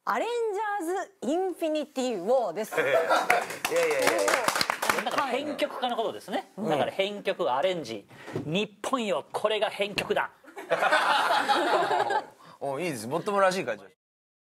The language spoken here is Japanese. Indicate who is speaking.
Speaker 1: アレンジャーズインフィニティウォーです。
Speaker 2: いやいやいや
Speaker 3: だから編曲家のことですね。だから編曲アレンジ、日本よこれが編曲だ。
Speaker 2: おいいです、もっともらしい感じ。